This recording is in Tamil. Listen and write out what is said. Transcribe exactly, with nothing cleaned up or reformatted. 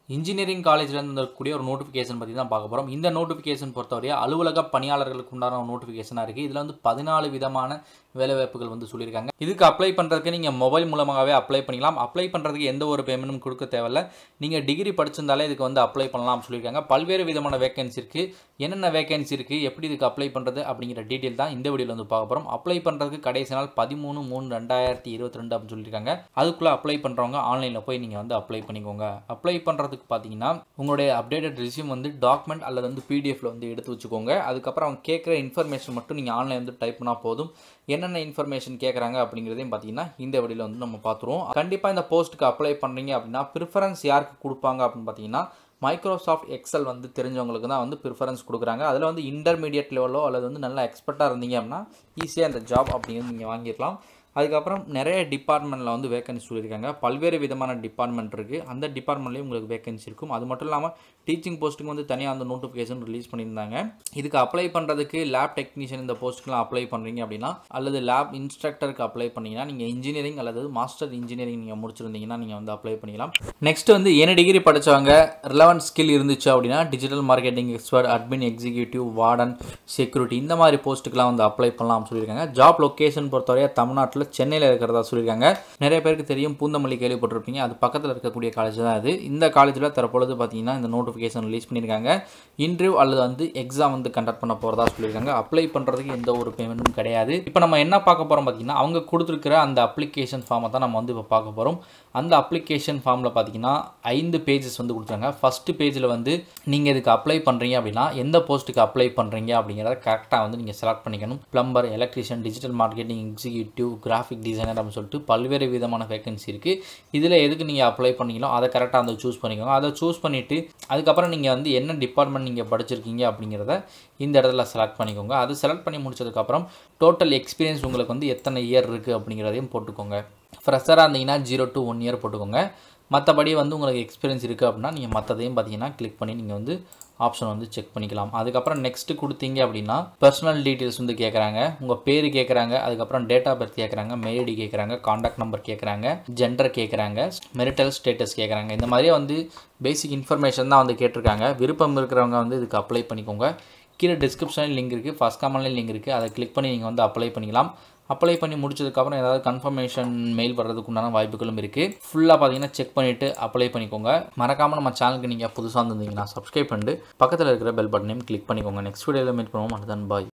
இன்ஜினியரிங் காலேஜ்ல இருந்து வரக்கூடிய ஒரு நோட்டிஃபிகேஷன் பற்றி தான் பார்க்க போகிறோம். இந்த நோட்டிஃபிகேஷன் பொறுத்தவரை அலுவலக பணியாளர்களுக்கு உண்டான நோட்டிஃபிகேஷனாக இருக்குது. இதில் வந்து பதினாலு விதமான வேலைவாய்ப்புகள் வந்து சொல்லியிருக்காங்க. இதுக்கு அப்ளை பண்ணுறதுக்கு நீங்கள் மொபைல் மூலமாகவே அப்ளை பண்ணிக்கலாம். அப்ளை பண்ணுறதுக்கு எந்த ஒரு பேமெண்ட்டும் கொடுக்க தேவையில்லை. நீங்கள் டிகிரி படிச்சிருந்தாலே இதுக்கு வந்து அப்ளை பண்ணலாம் சொல்லியிருக்காங்க. பல்வேறு விதமான வேகன்சி இருக்குது. என்னென்ன வேகன்சி இருக்குது, எப்படி இதுக்கு அப்ளை பண்ணுறது அப்படிங்கிற டீட்டெயில் தான் இந்த வீடியோவில் வந்து பார்க்க போகிறோம். அப்ளை பண்ணுறதுக்கு கடைசி நாள் பதிமூணு மூணு ரெண்டாயிரத்தி இருபத்தி ரெண்டு அப்படின்னு சொல்லியிருக்காங்க. அதுக்குள்ளே அப்ளை பண்ணுறவங்க ஆன்லைனில் போய் நீங்கள் வந்து அப்ளை பண்ணிக்கோங்க. அப்ளை பண்ணுறதுக்கு பார்த்தீங்கன்னா உங்களுடைய அப்டேட்டட் ரெஸ்யூம் வந்து டாக்குமெண்ட் அல்லது வந்து பிடிஎஃப்ல வந்து எடுத்து வச்சுக்கோங்க. அதுக்கப்புறம் அவங்க கேட்குற இன்ஃபர்மேஷன் மட்டும் நீங்கள் ஆன்லைன் வந்து டைப் பண்ணால் போதும். என்னென்ன இன்ஃபர்மேஷன் கேட்குறாங்க அப்படிங்கிறதையும் பார்த்தீங்கன்னா இந்த வீடியோவில் வந்து நம்ம பார்த்துருவோம். கண்டிப்பாக இந்த போஸ்ட்டுக்கு அப்ளை பண்ணுறீங்க அப்படின்னா ப்ரிஃபரன்ஸ் யாருக்கு கொடுப்பாங்க அப்படின்னு பார்த்தீங்கன்னா மைக்ரோசாஃப்ட் எக்ஸல் வந்து தெரிஞ்சவங்களுக்கு தான் வந்து ப்ரிஃபரன்ஸ் கொடுக்குறாங்க. அதில் வந்து இன்டர்மீடியட் லெவலோ அல்லது வந்து நல்லா எக்ஸ்பர்ட்டாக இருந்தீங்க அப்படின்னா ஈஸியாக இந்த ஜாப் அப்படிங்கிறது நீங்கள் வாங்கிடலாம். அதுக்கப்புறம் நிறைய டிபார்ட்மெண்ட்டில் வந்து வேகன்சி சொல்லியிருக்காங்க. பல்வேறு விதமான டிபார்ட்மெண்ட் இருக்குது. அந்த டிபார்ட்மெண்ட்லேயும் உங்களுக்கு வேகன்சி இருக்கும். அது மட்டும் இல்லாமல் டீச்சிங் போஸ்ட்டுக்கு வந்து தனியாக அந்த நோட்டிஃபிகேஷன் ரிலீஸ் பண்ணியிருந்தாங்க. இதுக்கு அப்ளை பண்ணுறதுக்கு லேப் டெக்னீஷியன் இந்த போஸ்ட்டுக்குலாம் அப்ளை பண்ணுறீங்க அப்படின்னா அல்லது லேப் இன்ஸ்ட்ரக்டருக்கு அப்ளை பண்ணிங்கன்னா நீங்கள் இன்ஜினியரிங் அல்லது மாஸ்டர் இன்ஜினியரிங் நீங்கள் முடிச்சிருந்தீங்கன்னா நீங்கள் வந்து அப்ளை பண்ணிக்கலாம். நெக்ஸ்ட் வந்து என்ன டிகிரி படித்தவங்க ரிலவன்ட் ஸ்கில் இருந்துச்சு அப்படின்னா digital marketing expert, admin executive, warden, security இந்த மாதிரி போஸ்ட்டுக்கெலாம் வந்து அப்ளை பண்ணலாம் சொல்லியிருக்காங்க. ஜாப் லொக்கேஷன் பொறுத்தவரை தமிழ்நாட்டில் சென்னையில் இருக்கிறதா சொல்லியிருக்காங்க. நிறைய பேருக்கு தெரியும், பூந்தமல்லி கேள்விப்பட்டிருப்பீங்க. அது பக்கத்தில் இருக்கக்கூடிய காலேஜ் தான் இது. இந்த காலேஜில் தற்பொழுது பார்த்தீங்கன்னா இந்த நோட்டிஃபிகேஷன் ரிலீஸ் பண்ணியிருக்காங்க. இன்டர்வியூ அல்லது வந்து எக்ஸாம் வந்து கண்டக்ட் பண்ண போகிறதா சொல்லியிருக்காங்க. அப்ளை பண்ணுறதுக்கு எந்த ஒரு பேமெண்ட்டும் கிடையாது. இப்போ நம்ம என்ன பார்க்க போகிறோம் பார்த்தீங்கன்னா அவங்க கொடுத்துருக்கிற அந்த அப்ளிகேஷன் ஃபார்மை தான் நம்ம வந்து இப்போ பார்க்க போகிறோம். அந்த அப்ளிகேஷன் ஃபார்மில் பார்த்தீங்கன்னா ஐந்து பேஜஸ் வந்து கொடுத்துருக்காங்க. ஃபஸ்ட்டு பேஜில் வந்து நீங்கள் இதுக்கு அப்ளை பண்ணுறீங்க அப்படின்னா எந்த போஸ்ட்டுக்கு அப்ளை பண்ணுறீங்க அப்படிங்கிறத கரெக்டாக வந்து நீங்கள் செலக்ட் பண்ணிக்கணும். Plumber, electrician, digital marketing executive, graphic designer அப்படின்னு சொல்லிட்டு பல்வேறு விதமான வேகன்சி இருக்குது. இதில் எதுக்கு நீங்கள் அப்ளை பண்ணீங்களோ அதை கரெக்டாக வந்து சூஸ் பண்ணிக்கோங்க. அதை சூஸ் பண்ணிவிட்டு அதுக்கப்புறம் நீங்கள் வந்து என்ன டிபார்ட்மெண்ட் நீங்கள் படிச்சிருக்கீங்க அப்படிங்கிறத இந்த இடத்துல செலக்ட் பண்ணிக்கோங்க. அது செலக்ட் பண்ணி முடிச்சதுக்கப்புறம் டோட்டல் எக்ஸ்பீரியன்ஸ் உங்களுக்கு வந்து எத்தனை இயர் இருக்குது அப்படிங்கிறதையும் போட்டுக்கோங்க. ஃப்ரெஷராக இருந்தீங்கன்னா ஜீரோ டு ஒன் இயர் போட்டுக்கோங்க. மற்றபடி வந்து உங்களுக்கு எக்ஸ்பீரியன்ஸ் இருக்குது அப்படின்னா நீங்கள் மற்றதையும் பார்த்தீங்கன்னா கிளிக் பண்ணி நீங்கள் வந்து ஆப்ஷன் வந்து செக் பண்ணிக்கலாம். அதுக்கப்புறம் நெக்ஸ்ட்டு கொடுத்தீங்க அப்படின்னா பர்சனல் டீட்டெயில்ஸ் வந்து கேட்குறாங்க. உங்கள் பேர் கேட்குறாங்க, அதுக்கப்புறம் டேட் ஆஃப் பர்த் கேட்குறாங்க, மெயில் ஐடி கேட்குறாங்க, காண்டாக்ட் நம்பர் கேட்குறாங்க, ஜெண்டர் கேட்குறாங்க, மெரிட்டல் ஸ்டேட்டஸ் கேட்குறாங்க. இந்த மாதிரியே வந்து பேசிக் இன்ஃபர்மேஷன் தான் வந்து கேட்டிருக்காங்க. விருப்பம் இருக்கிறவங்க வந்து இதுக்கு அப்ளை பண்ணிக்கோங்க. கீழே டிஸ்கிரிப்ஷனில் லிங்க் இருக்குது, ஃபர்ஸ்ட் கமெண்ட்லேயும் லிங்க் இருக்குது. அதை கிளிக் பண்ணி நீங்கள் வந்து அப்ளை பண்ணிக்கலாம். அப்ளை பண்ணி முடிச்சதுக்கப்புறம் ஏதாவது கன்ஃபர்மேஷன் மெயில் வர்றதுக்கு உண்டான வாய்ப்புகளும் இருக்குது. ஃபுல்லாக பார்த்தீங்கன்னா செக் பண்ணிவிட்டு அப்ளை பண்ணிக்கோங்க. மறக்காமல் நம்ம சேனலுக்கு நீங்கள் புதுசாக இருந்தீங்கன்னா சப்ஸ்கிரைப் பண்ணிட்டு பக்கத்தில் இருக்கிற பெல் பட்டனையும் கிளிக் பண்ணிக்கோங்க. நெக்ஸ்ட் வீடியோவில் மீட் பண்ணுவோம். அதுதான் பாய்.